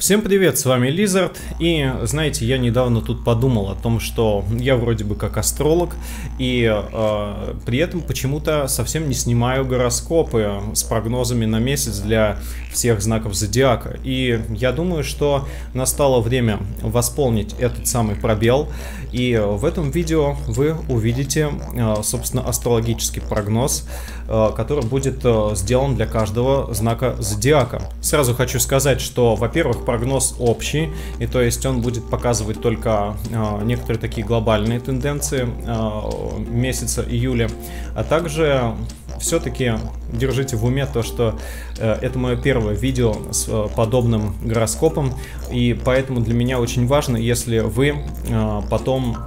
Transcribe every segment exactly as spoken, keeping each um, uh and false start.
Всем привет, с вами Lizard, и знаете, я недавно тут подумал о том, что я вроде бы как астролог, и э, при этом почему-то совсем не снимаю гороскопы с прогнозами на месяц для всех знаков зодиака. И я думаю, что настало время восполнить этот самый пробел, и в этом видео вы увидите, э, собственно, астрологический прогноз, э, который будет э, сделан для каждого знака зодиака. Сразу хочу сказать, что, во-первых, прогноз общий, и то есть он будет показывать только э, некоторые такие глобальные тенденции э, месяца июля, а также все-таки держите в уме то, что э, это мое первое видео с э, подобным гороскопом, и поэтому для меня очень важно, если вы э, потом,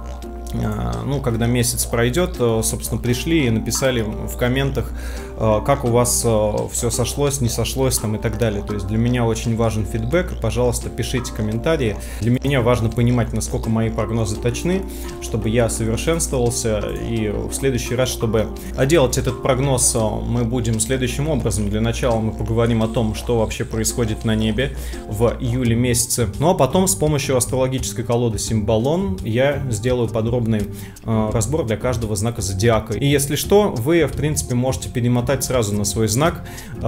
э, ну, когда месяц пройдет, э, собственно, пришли и написали в комментах, э, как у вас э, все сошлось, не сошлось там и так далее. То есть для меня очень важен фидбэк, пожалуйста, пишите комментарии. Для меня важно понимать, насколько мои прогнозы точны, чтобы я совершенствовался, и в следующий раз, чтобы делать этот прогноз, мы будем следующим образом. Для начала мы поговорим о том, что вообще происходит на небе в июле месяце. Ну а потом с помощью астрологической колоды Символон я сделаю подробный э, разбор для каждого знака зодиака. И если что, вы, в принципе, можете перемотать сразу на свой знак,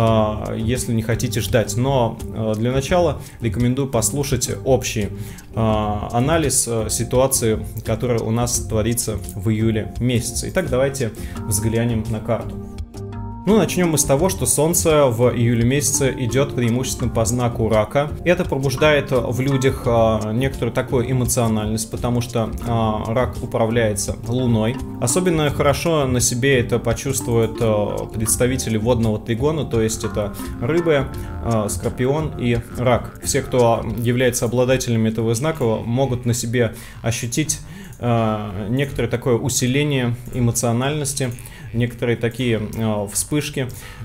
э, если не хотите ждать. Но э, для начала рекомендую послушать общий э, анализ э, ситуации, которая у нас творится в июле месяце. Итак, давайте взглянем на карту. Ну, начнем мы с того, что Солнце в июле месяце идет преимущественно по знаку Рака. Это пробуждает в людях а, некоторую такую эмоциональность, потому что а, Рак управляется Луной. Особенно хорошо на себе это почувствуют а, представители водного тригона, то есть это Рыбы, а, Скорпион и Рак. Все, кто является обладателями этого знака, могут на себе ощутить а, некоторое такое усиление эмоциональности, некоторые такие э, вспышки,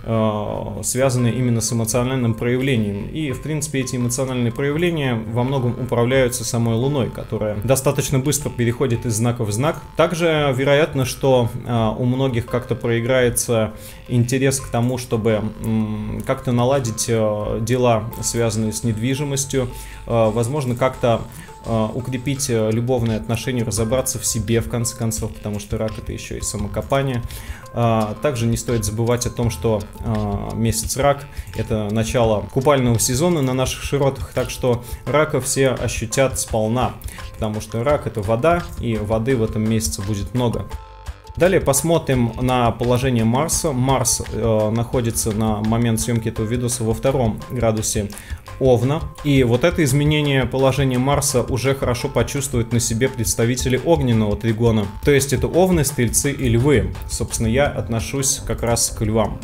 э, связанные именно с эмоциональным проявлением. И, в принципе, эти эмоциональные проявления во многом управляются самой Луной, которая достаточно быстро переходит из знака в знак. Также вероятно, что э, у многих как-то проиграется интерес к тому, чтобы э, как-то наладить э, дела, связанные с недвижимостью, э, возможно, как-то укрепить любовные отношения, разобраться в себе, в конце концов, потому что Рак — это еще и самокопание. Также не стоит забывать о том, что месяц Рак — это начало купального сезона на наших широтах, так что Рака все ощутят сполна, потому что Рак — это вода, и воды в этом месяце будет много. Далее посмотрим на положение Марса. Марс э, находится на момент съемки этого видоса во втором градусе Овна. И вот это изменение положения Марса уже хорошо почувствуют на себе представители огненного тригона. То есть это Овны, Стрельцы и Львы. Собственно, я отношусь как раз к Львам.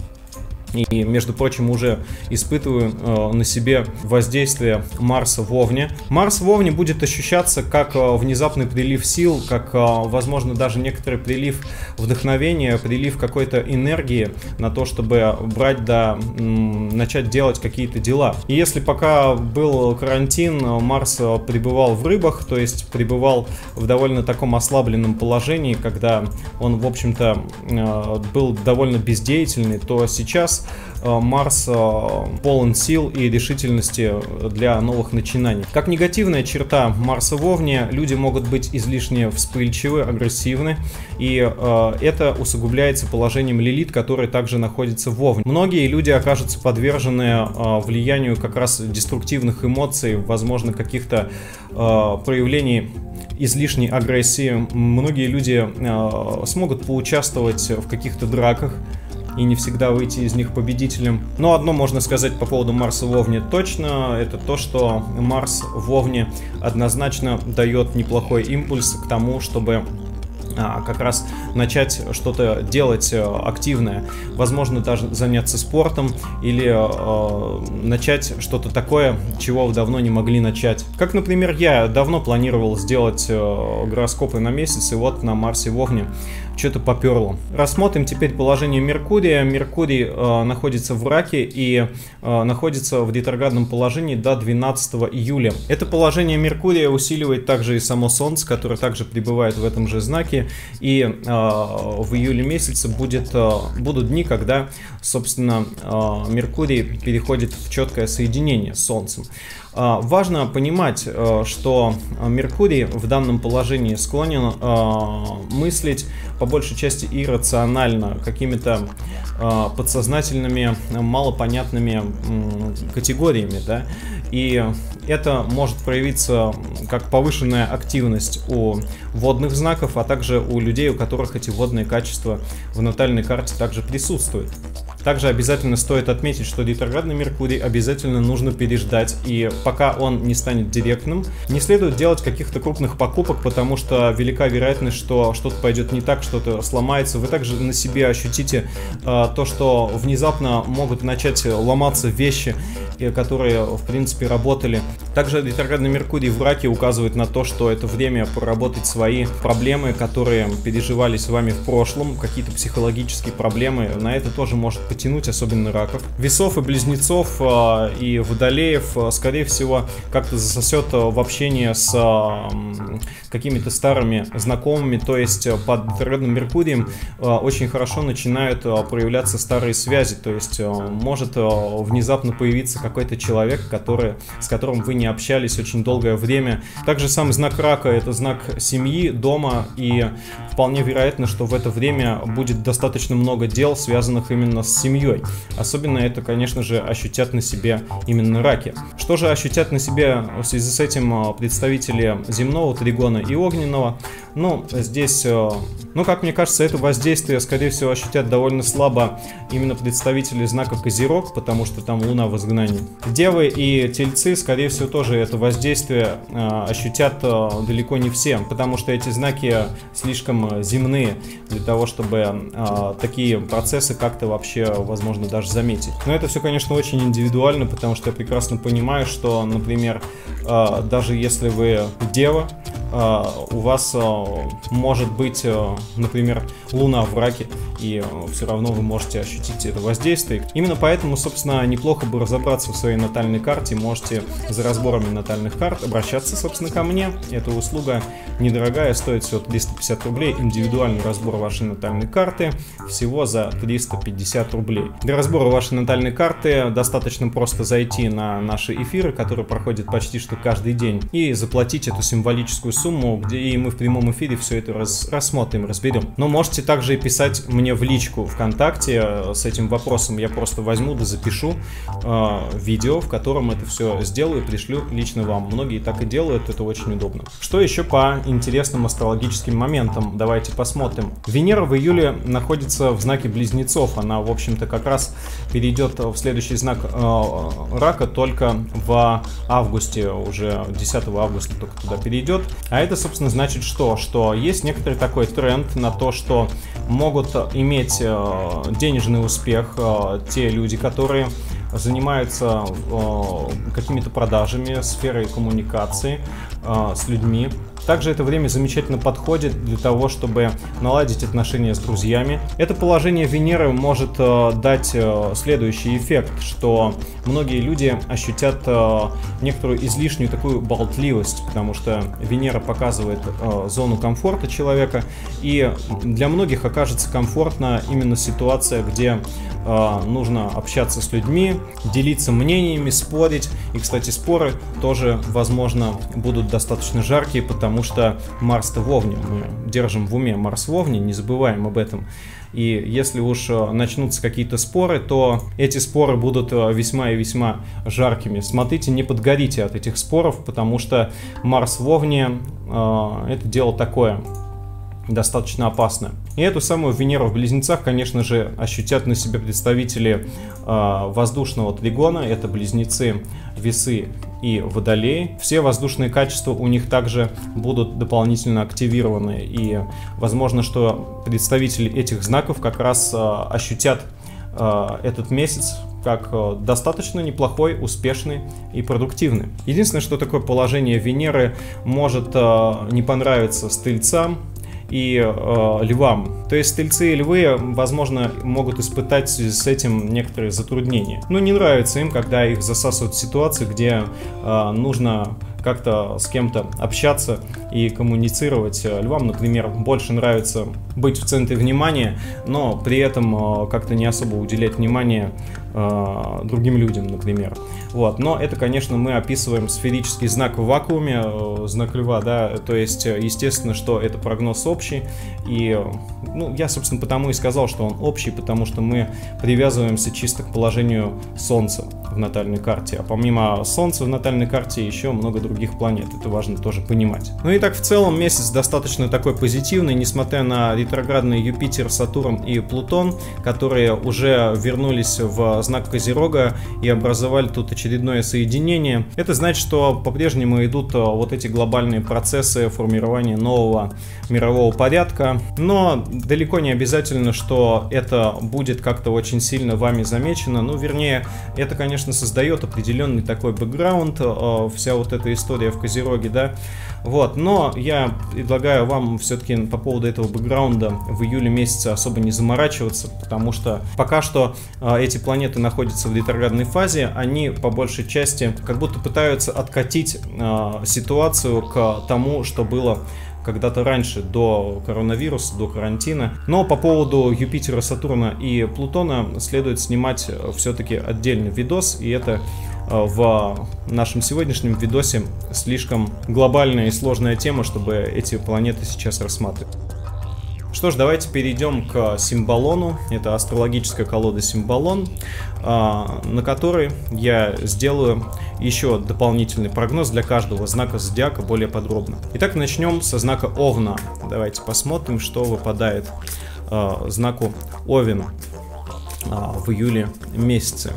И, между прочим, уже испытываю э, на себе воздействие Марса в Овне. Марс в Овне будет ощущаться как э, внезапный прилив сил, как, э, возможно, даже некоторый прилив вдохновения, прилив какой-то энергии на то, чтобы брать да м, начать делать какие-то дела. И если пока был карантин, Марс пребывал в Рыбах, то есть пребывал в довольно таком ослабленном положении, когда он, в общем-то, э, был довольно бездеятельный, то сейчас Марс полон сил и решительности для новых начинаний. Как негативная черта Марса в Овне, люди могут быть излишне вспыльчивы, агрессивны, и э, это усугубляется положением Лилит, который также находится в Овне. Многие люди окажутся подвержены э, влиянию как раз деструктивных эмоций, возможно, каких-то э, проявлений излишней агрессии. Многие люди э, смогут поучаствовать в каких-то драках и не всегда выйти из них победителем. Но одно можно сказать по поводу Марса в Овне точно, это то, что Марс в Овне однозначно дает неплохой импульс к тому, чтобы а, как раз начать что-то делать активное, возможно, даже заняться спортом или э, начать что-то такое, чего вы давно не могли начать. Как, например, я давно планировал сделать э, гороскопы на месяц, и вот на Марсе в Овне что-то поперло. Рассмотрим теперь положение Меркурия. Меркурий э, находится в Раке и э, находится в ретроградном положении до двенадцатого июля. Это положение Меркурия усиливает также и само Солнце, которое также пребывает в этом же знаке. И э, в июле месяце будет, э, будут дни, когда, собственно, э, Меркурий переходит в четкое соединение с Солнцем. Важно понимать, что Меркурий в данном положении склонен мыслить по большей части иррационально, какими-то подсознательными, малопонятными категориями, да, и это может проявиться как повышенная активность у водных знаков, а также у людей, у которых эти водные качества в натальной карте также присутствуют. Также обязательно стоит отметить, что ретроградный Меркурий обязательно нужно переждать, и пока он не станет директным, не следует делать каких-то крупных покупок, потому что велика вероятность, что что-то пойдет не так, что-то сломается. Вы также на себе ощутите э, то, что внезапно могут начать ломаться вещи, которые, в принципе, работали. Также ретроградный Меркурий в Раке указывает на то, что это время проработать свои проблемы, которые переживались вами в прошлом, какие-то психологические проблемы. На это тоже может потянуть, особенно раков. Весов и близнецов э, и водолеев, э, скорее всего, как-то засосет в общение с э, какими-то старыми знакомыми, то есть под ретроградным Меркурием э, очень хорошо начинают э, проявляться старые связи, то есть э, может э, внезапно появиться какой-то человек, который, с которым вы не общались очень долгое время. Также сам знак рака — это знак семьи, дома, и вполне вероятно, что в это время будет достаточно много дел, связанных именно с семьей. Особенно это, конечно же, ощутят на себе именно раки. Что же ощутят на себе в связи с этим представители земного тригона и огненного? Ну, здесь, ну, как мне кажется, это воздействие, скорее всего, ощутят довольно слабо именно представители знака Козерог, потому что там Луна в изгнании. Девы и Тельцы, скорее всего, тоже это воздействие э, ощутят э, далеко не все, потому что эти знаки слишком земные для того, чтобы э, такие процессы как-то вообще, возможно, даже заметить. Но это все, конечно, очень индивидуально, потому что я прекрасно понимаю, что, например, э, даже если вы дева, Uh, у вас uh, может быть, uh, например, Луна в Раке, и uh, все равно вы можете ощутить это воздействие. Именно поэтому, собственно, неплохо бы разобраться в своей натальной карте. Можете за разборами натальных карт обращаться, собственно, ко мне. Эта услуга недорогая, стоит всего триста пятьдесят рублей. Индивидуальный разбор вашей натальной карты всего за триста пятьдесят рублей. Для разбора вашей натальной карты достаточно просто зайти на наши эфиры, которые проходят почти что каждый день, и заплатить эту символическую сумму, сумму, где и мы в прямом эфире все это раз, рассмотрим, разберем. Но можете также и писать мне в личку ВКонтакте с этим вопросом. Я просто возьму да запишу э, видео, в котором это все сделаю и пришлю лично вам. Многие так и делают, это очень удобно. Что еще по интересным астрологическим моментам? Давайте посмотрим. Венера в июле находится в знаке Близнецов. Она, в общем-то, как раз перейдет в следующий знак э, Рака только в августе, уже десятого августа только туда перейдет. А это, собственно, значит что? Что есть некоторый такой тренд на то, что могут иметь э, денежный успех э, те люди, которые занимаются э, какими-то продажами, сферой коммуникации э, с людьми. Также это время замечательно подходит для того, чтобы наладить отношения с друзьями. Это положение Венеры может э, дать э, следующий эффект, что многие люди ощутят э, некоторую излишнюю такую болтливость, потому что Венера показывает э, зону комфорта человека, и для многих окажется комфортна именно ситуация, где э, нужно общаться с людьми, делиться мнениями, спорить. И, кстати, споры тоже, возможно, будут достаточно жаркие, потому Потому что Марс-то в Овне, мы держим в уме Марс в Овне, не забываем об этом. И если уж начнутся какие-то споры, то эти споры будут весьма и весьма жаркими. Смотрите, не подгорите от этих споров, потому что Марс в Овне э, это дело такое, достаточно опасное. И эту самую Венеру в Близнецах, конечно же, ощутят на себе представители э, воздушного тригона. Это Близнецы, Весы и Водолеи. Все воздушные качества у них также будут дополнительно активированы. И возможно, что представители этих знаков как раз э, ощутят э, этот месяц как э, достаточно неплохой, успешный и продуктивный. Единственное, что такое положение Венеры может э, не понравиться Стрельцам и э, Львам. То есть Тельцы и Львы, возможно, могут испытать в связи с этим некоторые затруднения. Но не нравится им, когда их засасывают в ситуации, где э, нужно как-то с кем-то общаться и коммуницировать. Львам, например, больше нравится быть в центре внимания, но при этом как-то не особо уделять внимание э, другим людям, например. Вот. Но это, конечно, мы описываем сферический знак в вакууме, э, знак льва, да, то есть, естественно, что это прогноз общий, и, ну, я, собственно, потому и сказал, что он общий, потому что мы привязываемся чисто к положению Солнца в натальной карте, а помимо Солнца в натальной карте еще много других планет, это важно тоже понимать. Ну и так, в целом, месяц достаточно такой позитивный, несмотря на ретроградные Юпитер, Сатурн и Плутон, которые уже вернулись в знак Козерога и образовали тут очередное соединение. Это значит, что по-прежнему идут вот эти глобальные процессы формирования нового мирового порядка, но далеко не обязательно, что это будет как-то очень сильно вами замечено, ну, вернее, это, конечно, создает определенный такой бэкграунд, вся вот эта история в Козероге, да, вот, но я предлагаю вам все-таки по поводу этого бэкграунда в июле месяце особо не заморачиваться, потому что пока что эти планеты находятся в ретроградной фазе, они по большей части как будто пытаются откатить ситуацию к тому, что было когда-то раньше, до коронавируса, до карантина. Но по поводу Юпитера, Сатурна и Плутона следует снимать все-таки отдельный видос, и это в нашем сегодняшнем видосе слишком глобальная и сложная тема, чтобы эти планеты сейчас рассматривать. Что ж, давайте перейдем к Символону. Это астрологическая колода Символон, на которой я сделаю еще дополнительный прогноз для каждого знака зодиака более подробно. Итак, начнем со знака Овна. Давайте посмотрим, что выпадает знаку Овен в июле месяце.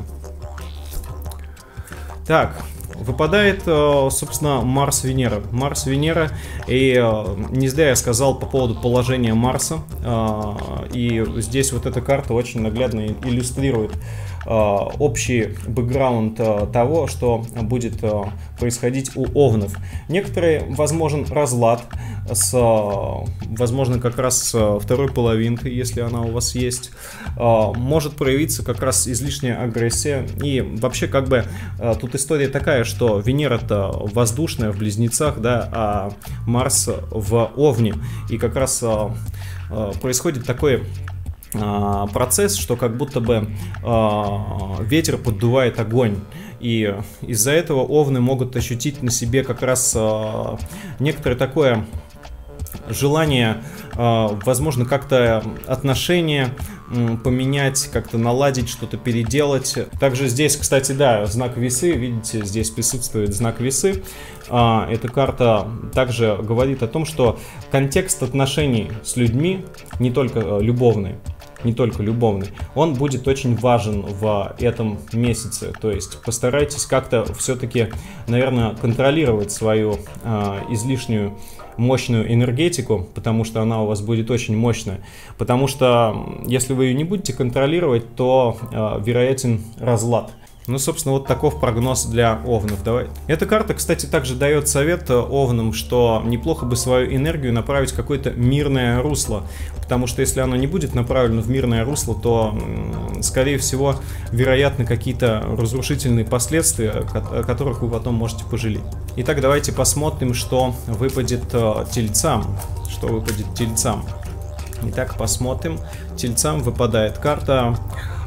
Так, выпадает, собственно, Марс-Венера. Марс-Венера, и не зря я сказал по поводу положения Марса, и здесь вот эта карта очень наглядно иллюстрирует общий бэкграунд того, что будет происходить у овнов. Некоторые, возможен разлад с, возможно, как раз с второй половинкой, если она у вас есть. Может проявиться как раз излишняя агрессия. И вообще, как бы, тут история такая, что Венера-то воздушная в Близнецах, да, а Марс в Овне. И как раз происходит такой процесс, что как будто бы э, ветер поддувает огонь, и из-за этого овны могут ощутить на себе как раз э, некоторое такое желание, э, возможно, как-то отношения э, поменять, как-то наладить, что-то переделать. Также здесь, кстати, да, знак Весы, видите, здесь присутствует знак Весы. Э, эта карта также говорит о том, что контекст отношений с людьми, не только э, любовный, не только любовный, он будет очень важен в этом месяце. То есть постарайтесь как-то все-таки, наверное, контролировать свою э, излишнюю мощную энергетику, потому что она у вас будет очень мощная. Потому что если вы ее не будете контролировать, то э, вероятен разлад. Ну, собственно, вот таков прогноз для овнов. Давай. Эта карта, кстати, также дает совет овнам, что неплохо бы свою энергию направить в какое-то мирное русло. Потому что если оно не будет направлено в мирное русло, то, скорее всего, вероятны какие-то разрушительные последствия, о которых вы потом можете пожалеть. Итак, давайте посмотрим, что выпадет тельцам. Что выпадет тельцам. Итак, посмотрим. Тельцам выпадает карта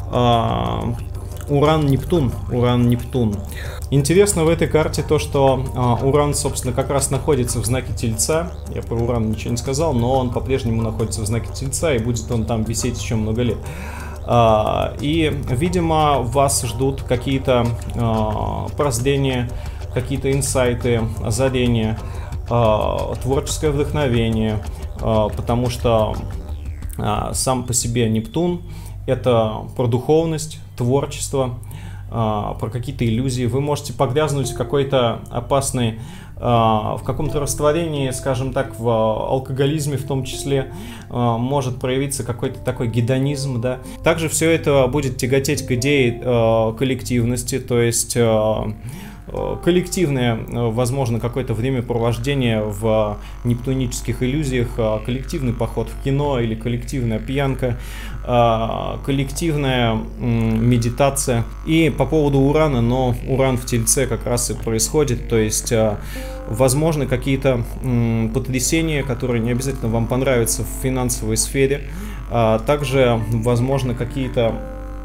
Уран-Нептун. Уран-Нептун. Интересно в этой карте то, что э, Уран, собственно, как раз находится в знаке Тельца. Я про Уран ничего не сказал, но он по-прежнему находится в знаке Тельца, и будет он там висеть еще много лет. Э, и, видимо, вас ждут какие-то э, прозрения, какие-то инсайты, озарения, э, творческое вдохновение, э, потому что э, сам по себе Нептун — это про духовность, творчество, про какие-то иллюзии. Вы можете погрязнуть в какой-то опасной, в каком-то растворении, скажем так, в алкоголизме в том числе, может проявиться какой-то такой гедонизм, да. Также все это будет тяготеть к идее коллективности, то есть коллективное, возможно, какое-то времяпровождение в нептунических иллюзиях, коллективный поход в кино или коллективная пьянка, коллективная медитация. И по поводу Урана, но Уран в Тельце как раз и происходит, то есть возможны какие-то потрясения, которые не обязательно вам понравятся в финансовой сфере, также возможно какие-то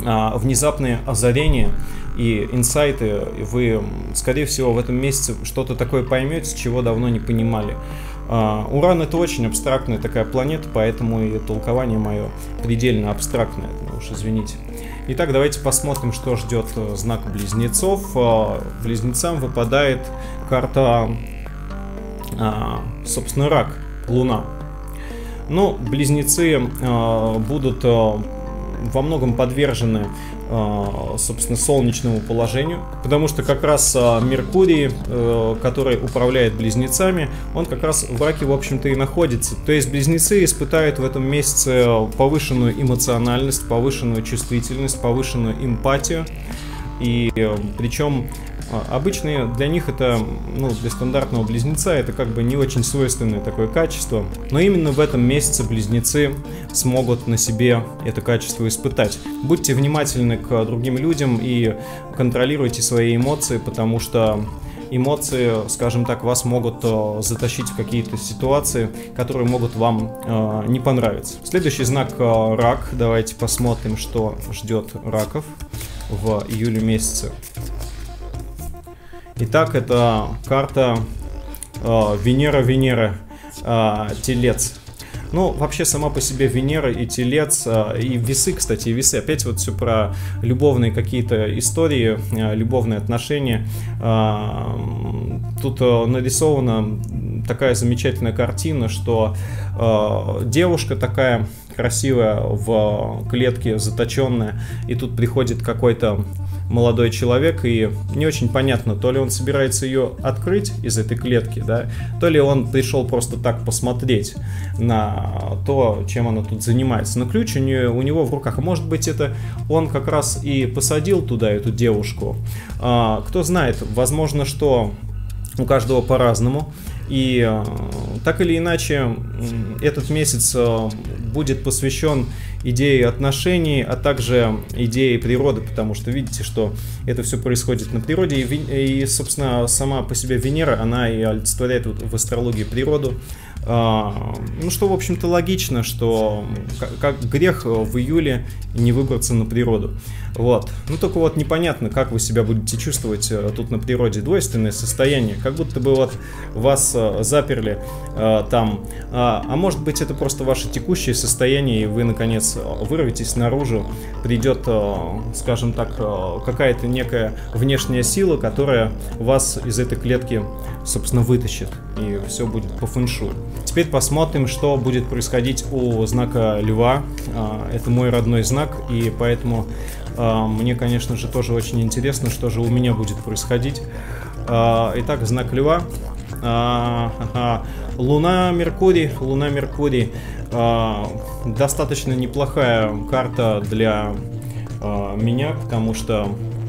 а, внезапные озарения и инсайты. Вы, скорее всего, в этом месяце что-то такое поймете, чего давно не понимали. А, Уран — это очень абстрактная такая планета, поэтому и толкование мое предельно абстрактное, ну уж извините. Итак, давайте посмотрим, что ждет знак Близнецов. Близнецам выпадает карта, собственно, Рак, Луна. Ну, Близнецы будут во многом подвержены, собственно, солнечному положению, потому что как раз Меркурий, который управляет Близнецами, он как раз в Раке, в общем-то, и находится. То есть Близнецы испытают в этом месяце повышенную эмоциональность, повышенную чувствительность, повышенную эмпатию. И причем обычно для них это, ну, для стандартного Близнеца это как бы не очень свойственное такое качество. Но именно в этом месяце Близнецы смогут на себе это качество испытать. Будьте внимательны к другим людям и контролируйте свои эмоции, потому что эмоции, скажем так, вас могут затащить в какие-то ситуации, которые могут вам э, не понравиться. Следующий знак э, Рак. Давайте посмотрим, что ждет раков в июле месяце. Итак, это карта э, Венера-Венера, э, Телец. Ну, вообще, сама по себе Венера и Телец, э, и Весы, кстати, и Весы. Опять вот все про любовные какие-то истории, э, любовные отношения. Э, тут э, нарисована такая замечательная картина, что э, девушка такая красивая в клетке, заточенная, и тут приходит какой-то молодой человек, и не очень понятно, то ли он собирается ее открыть из этой клетки, да, то ли он пришел просто так посмотреть на то, чем она тут занимается. Но ключ у, нее, у него в руках. Может быть, это он как раз и посадил туда эту девушку. А, кто знает, возможно, что у каждого по-разному. И э, так или иначе, этот месяц э, будет посвящен идее отношений, а также идее природы, потому что видите, что это все происходит на природе. И, и собственно, сама по себе Венера, она и олицетворяет в астрологии природу. А, ну, что, в общем-то, логично, что как, как грех в июле не выбраться на природу. Вот. Ну, только вот непонятно, как вы себя будете чувствовать тут на природе. Двойственное состояние, как будто бы вот вас заперли а, там. А, а может быть, это просто ваше текущее состояние, и вы, наконец, вырветесь наружу. Придет, а, скажем так, а, какая-то некая внешняя сила, которая вас из этой клетки, собственно, вытащит. И все будет по фэншую. Теперь посмотрим, что будет происходить у знака Льва. А, это мой родной знак, и поэтому а, мне, конечно же, тоже очень интересно, что же у меня будет происходить. А, итак, знак Льва. А, а, Луна, Меркурий. Луна, Меркурий. А, достаточно неплохая карта для а, меня, потому что,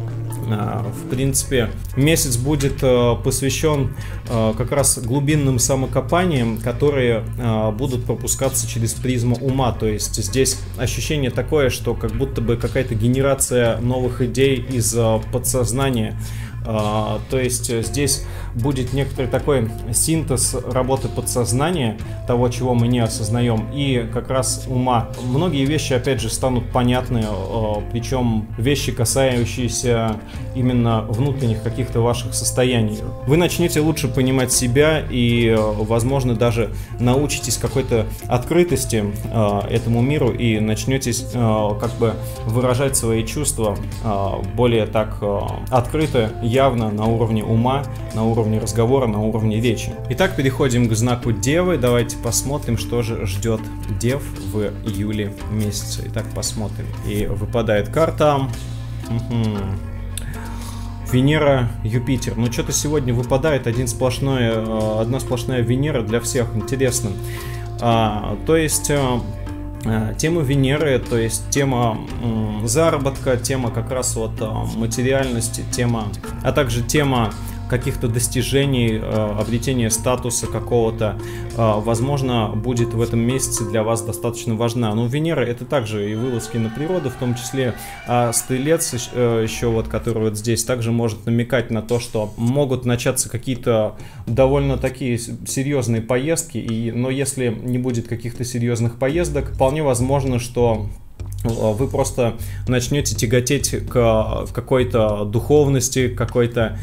в принципе, месяц будет посвящен как раз глубинным самокопаниям, которые будут пропускаться через призму ума. То есть здесь ощущение такое, что как будто бы какая-то генерация новых идей из подсознания. Uh, то есть здесь будет некоторый такой синтез работы подсознания, того, чего мы не осознаем, и как раз ума. Многие вещи, опять же, станут понятны, uh, причем вещи, касающиеся именно внутренних каких-то ваших состояний. Вы начнете лучше понимать себя и, uh, возможно, даже научитесь какой-то открытости uh, этому миру и начнете uh, как бы выражать свои чувства uh, более так uh, открыто, явно, на уровне ума, на уровне разговора, на уровне речи. Итак, переходим к знаку Девы. Давайте посмотрим, что же ждет Дев в июле месяце. Итак, посмотрим. И выпадает карта. Угу. Венера, Юпитер. Ну, что-то сегодня выпадает один сплошной, одна сплошная Венера для всех. Интересно. А, то есть... Тема Венеры, то есть тема м, заработка, тема как раз вот материальности, тема, а также тема каких-то достижений, э, обретения статуса какого-то, э, возможно, будет в этом месяце для вас достаточно важна. Но Венера — это также и вылазки на природу, в том числе, а Стрелец, э, еще вот, который вот здесь, также может намекать на то, что могут начаться какие-то довольно такие серьезные поездки, и, но если не будет каких-то серьезных поездок, вполне возможно, что вы просто начнете тяготеть к какой-то духовности, какой-то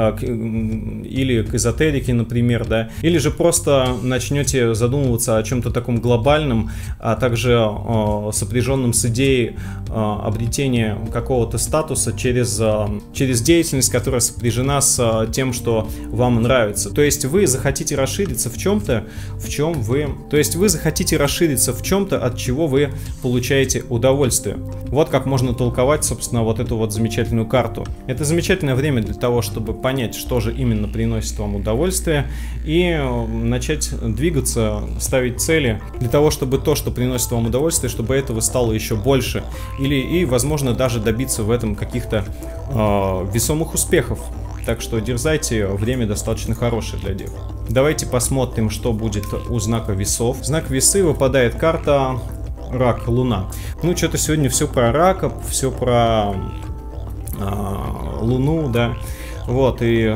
или к эзотерике, например, да, или же просто начнете задумываться о чем-то таком глобальном, а также э, сопряженном с идеей э, обретения какого-то статуса через, э, через деятельность, которая сопряжена с э, тем, что вам нравится. То есть вы захотите расшириться в чем-то, в чем вы, то есть вы захотите расшириться в чем-то, от чего вы получаете удовольствие. Вот как можно толковать, собственно, вот эту вот замечательную карту. Это замечательное время для того, чтобы понять, что же именно приносит вам удовольствие, и начать двигаться, ставить цели для того, чтобы то, что приносит вам удовольствие, чтобы этого стало еще больше, или и, возможно, даже добиться в этом каких-то э, весомых успехов. Так что дерзайте, время достаточно хорошее для дев. Давайте посмотрим, что будет у знака весов. Знак весы выпадает карта Рак, Луна. Ну, что-то сегодня все про рака, все про э, Луну, да. Вот, и,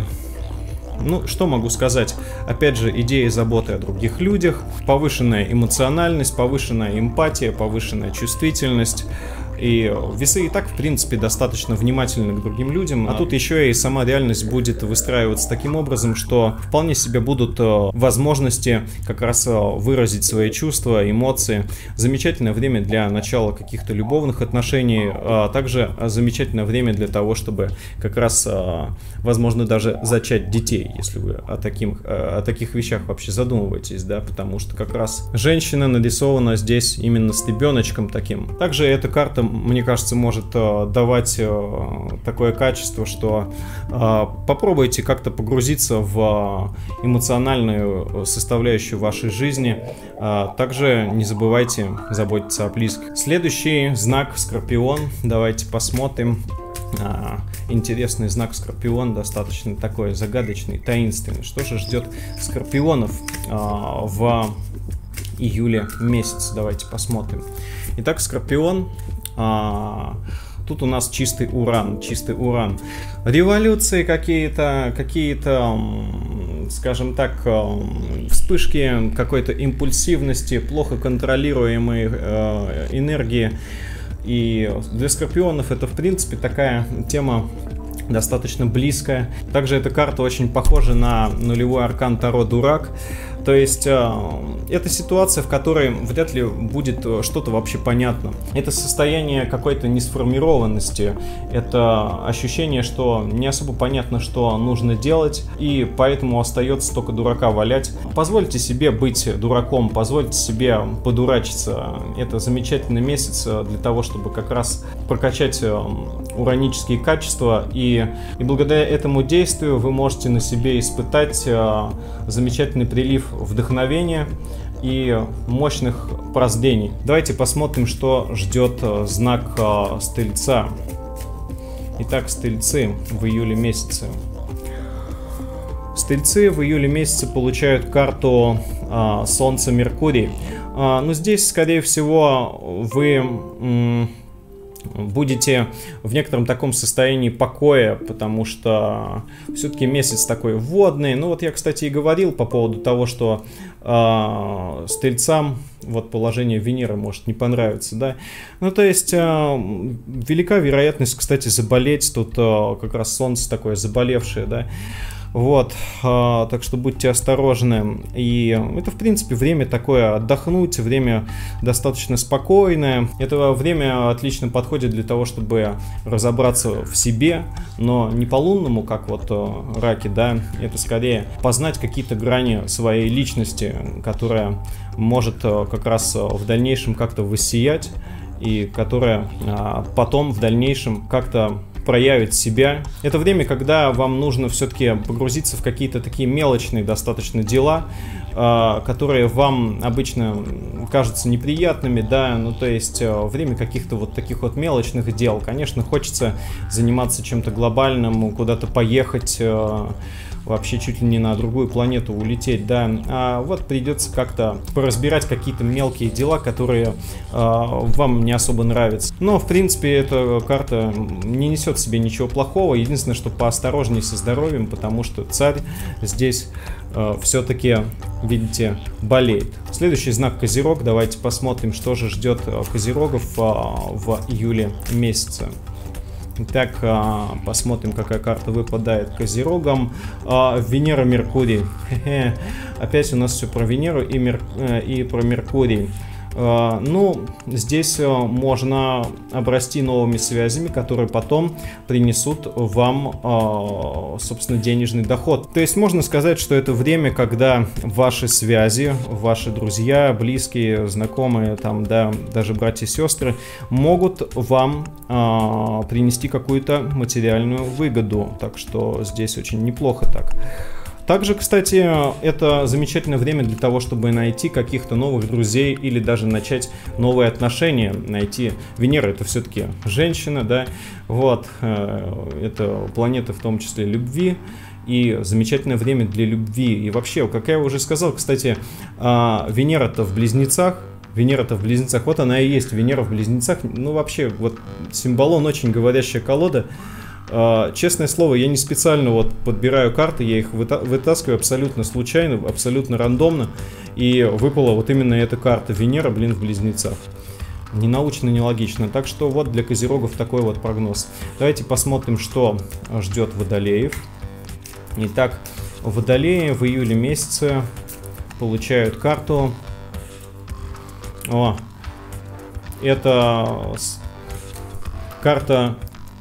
ну, что могу сказать? Опять же, идея заботы о других людях, повышенная эмоциональность, повышенная эмпатия, повышенная чувствительность. И весы и так, в принципе, достаточно внимательны к другим людям, а тут еще и сама реальность будет выстраиваться таким образом, что вполне себе будут возможности как раз выразить свои чувства, эмоции. Замечательное время для начала каких-то любовных отношений, а также замечательное время для того, чтобы как раз, возможно, даже зачать детей, если вы о таких, о таких вещах вообще задумываетесь, да, потому что как раз женщина нарисована здесь именно с ребеночком таким. Также эта карта, мне кажется, может э, давать э, такое качество, что э, попробуйте как-то погрузиться в эмоциональную составляющую вашей жизни. Э, также не забывайте заботиться о близких. Следующий знак Скорпион. Давайте посмотрим. Э, интересный знак Скорпион, достаточно такой загадочный, таинственный. Что же ждет Скорпионов э, в июле месяце? Давайте посмотрим. Итак, Скорпион. А, тут у нас чистый уран, чистый уран. Революции какие-то, какие-то, скажем так, вспышки какой-то импульсивности, плохо контролируемой э, энергии. И для Скорпионов это, в принципе, такая тема достаточно близкая. Также эта карта очень похожа на нулевой аркан Таро Дурак. То есть э, это ситуация, в которой вряд ли будет что-то вообще понятно. Это состояние какой-то несформированности, это ощущение, что не особо понятно, что нужно делать, и поэтому остается только дурака валять. Позвольте себе быть дураком, позвольте себе подурачиться. Это замечательный месяц для того, чтобы как раз прокачать уранические качества, и, и благодаря этому действию вы можете на себе испытать э, замечательный прилив вдохновения и мощных прозрений. Давайте посмотрим, что ждет знак э, Стрельца. Итак, Стрельцы в июле месяце. Стрельцы в июле месяце получают карту э, Солнце, Меркурий. Э, но здесь, скорее всего, вы э, будете в некотором таком состоянии покоя, потому что все-таки месяц такой вводный. Ну вот я, кстати, и говорил по поводу того, что э, стрельцам вот положение Венеры может не понравиться, да. Ну то есть э, велика вероятность, кстати, заболеть. Тут э, как раз Солнце такое заболевшее, да. Вот, э, так что будьте осторожны. И это, в принципе, время такое отдохнуть, время достаточно спокойное. Это время отлично подходит для того, чтобы разобраться в себе, но не по-лунному, как вот э, раки, да. Это скорее познать какие-то грани своей личности, которая может э, как раз в дальнейшем как-то воссиять, и которая э, потом в дальнейшем как-то проявить себя. Это время, когда вам нужно все-таки погрузиться в какие-то такие мелочные достаточно дела, э, которые вам обычно кажутся неприятными, да, ну то есть э, время каких-то вот таких вот мелочных дел. Конечно, хочется заниматься чем-то глобальным, куда-то поехать, э, вообще чуть ли не на другую планету улететь, да, а вот придется как-то поразбирать какие-то мелкие дела, которые э, вам не особо нравятся. Но, в принципе, эта карта не несет в себе ничего плохого, единственное, что поосторожнее со здоровьем, потому что царь здесь э, все-таки видите, болеет. Следующий знак Козерог. Давайте посмотрим, что же ждет Козерогов в июле месяце. Итак, посмотрим, какая карта выпадает Козерогам. Венера, Меркурий. Опять у нас все про Венеру и, Мер... и про Меркурий. Ну, здесь можно обрасти новыми связями, которые потом принесут вам, собственно, денежный доход. То есть можно сказать, что это время, когда ваши связи, ваши друзья, близкие, знакомые, там, да, даже братья и сестры могут вам принести какую-то материальную выгоду. Так что здесь очень неплохо так. Также, кстати, это замечательное время для того, чтобы найти каких-то новых друзей или даже начать новые отношения, найти. Венера — это все-таки женщина, да, вот, это планета в том числе любви, и замечательное время для любви. И вообще, как я уже сказал, кстати, Венера-то в Близнецах, Венера-то в Близнецах, вот она и есть, Венера в Близнецах, ну вообще, вот символон, очень говорящая колода. Честное слово, я не специально вот подбираю карты, я их вытаскиваю абсолютно случайно, абсолютно рандомно, и выпала вот именно эта карта Венера, блин, в Близнецах. Не научно, не логично. Так что вот для Козерогов такой вот прогноз. Давайте посмотрим, что ждет Водолеев. Итак, Водолеи в июле месяце получают карту. О, это карта...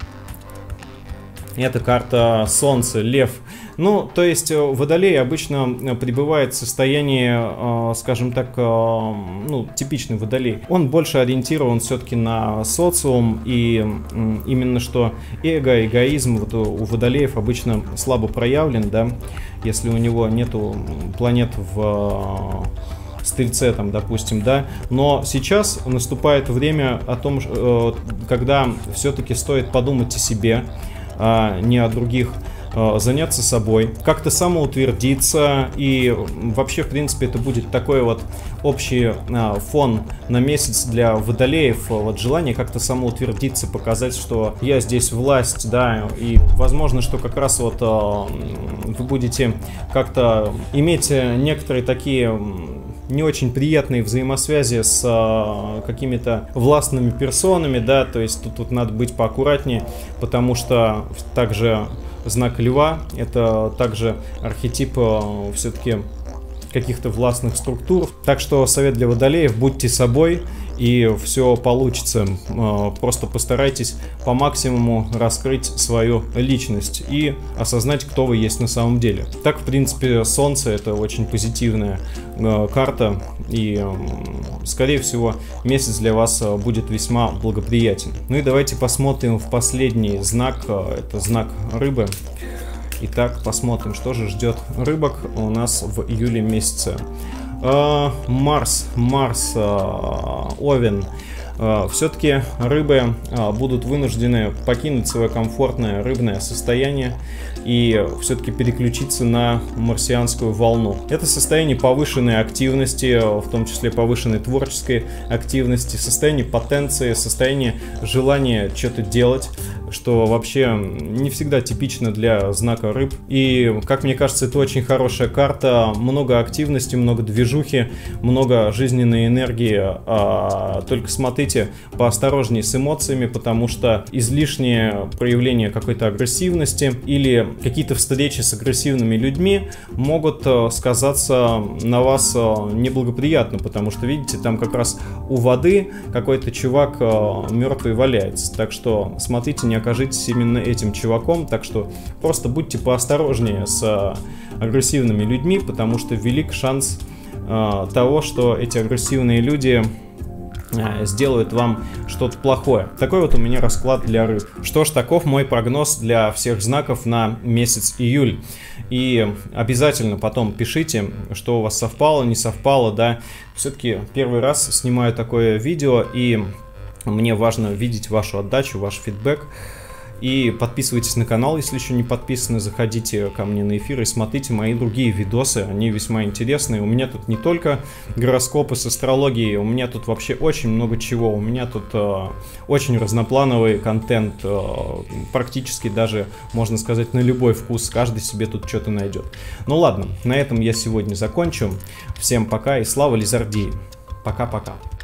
Это карта Солнца, Лев. Ну, то есть Водолей обычно пребывает в состоянии, скажем так, ну, типичный Водолей. Он больше ориентирован все-таки на социум, и именно что эго, эгоизм вот у Водолеев обычно слабо проявлен, да, если у него нету планет в Стрельце, там, допустим, да, но сейчас наступает время о том, когда все-таки стоит подумать о себе, а не о других, заняться собой, как-то самоутвердиться, и вообще, в принципе, это будет такой вот общий фон на месяц для Водолеев, вот желание как-то самоутвердиться, показать, что я здесь власть, да, и возможно, что как раз вот вы будете как-то иметь некоторые такие не очень приятные взаимосвязи с а, какими-то властными персонами, да, то есть тут, тут надо быть поаккуратнее, потому что также знак Льва — это также архетип а, все-таки каких-то властных структур. Так что совет для Водолеев: будьте собой, и все получится. Просто постарайтесь по максимуму раскрыть свою личность и осознать, кто вы есть на самом деле. Так, в принципе, Солнце — это очень позитивная карта, и, скорее всего, месяц для вас будет весьма благоприятен. Ну и давайте посмотрим в последний знак, это знак Рыбы. Итак, посмотрим, что же ждет рыбок у нас в июле месяце. Марс, Марс, Овен. Все-таки рыбы будут вынуждены покинуть свое комфортное рыбное состояние и все-таки переключиться на марсианскую волну. Это состояние повышенной активности, в том числе повышенной творческой активности, состояние потенции, состояние желания что-то делать, что вообще не всегда типично для знака рыб. И, как мне кажется, это очень хорошая карта. Много активности, много движухи, много жизненной энергии. А, только смотрите поосторожнее с эмоциями, потому что излишнее проявление какой-то агрессивности или какие-то встречи с агрессивными людьми могут сказаться на вас неблагоприятно, потому что, видите, там как раз у воды какой-то чувак мертвый валяется. Так что смотрите, не окажитесь именно этим чуваком. Так что просто будьте поосторожнее с агрессивными людьми, потому что велик шанс э, того, что эти агрессивные люди э, сделают вам что-то плохое. Такой вот у меня расклад для рыб. Что ж, таков мой прогноз для всех знаков на месяц июль. И обязательно потом пишите, что у вас совпало, не совпало, да. Все-таки первый раз снимаю такое видео, и мне важно видеть вашу отдачу, ваш фидбэк. И подписывайтесь на канал, если еще не подписаны, заходите ко мне на эфир и смотрите мои другие видосы, они весьма интересные. У меня тут не только гороскопы с астрологией, у меня тут вообще очень много чего. У меня тут э, очень разноплановый контент, э, практически даже, можно сказать, на любой вкус, каждый себе тут что-то найдет. Ну ладно, на этом я сегодня закончу. Всем пока и слава Лизардии. Пока-пока.